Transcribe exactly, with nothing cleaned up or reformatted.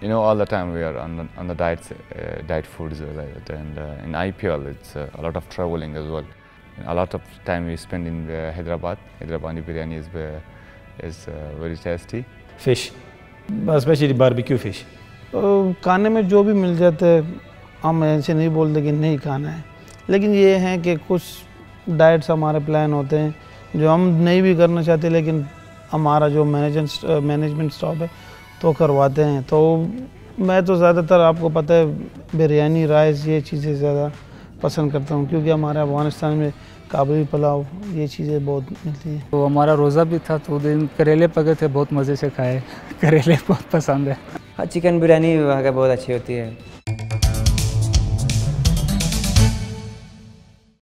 you know, all the time we are on the, on the diets, uh, diet foods like that. And uh, in I P L, it's uh, a lot of traveling as well. A lot of time we spend in uh, Hyderabad. Hyderabadi biryani is uh, is uh, very tasty. Fish, especially barbecue fish. खाने में जो भी मिल जाता है हम ऐसे नहीं बोलते कि नहीं खाना है, लेकिन ये है कि कुछ डाइट्स हमारे प्लान होते हैं जो हम नहीं भी करना चाहते, लेकिन हमारा जो मैनेजमेंट मैनेजमेंट स्टाफ है तो करवाते हैं। तो मैं तो ज़्यादातर आपको पता है बिरयानी, राइस, ये चीज़ें ज़्यादा पसंद करता हूँ, क्योंकि हमारे अफगानिस्तान में काबुली पुलाव ये चीज़ें बहुत मिलती हैं। तो हमारा रोज़ा भी था तो दिन करेले पके थे, बहुत मज़े से खाए। करेले बहुत पसंद है। हाँ, चिकन बिरयानी वहाँ का बहुत अच्छी होती है।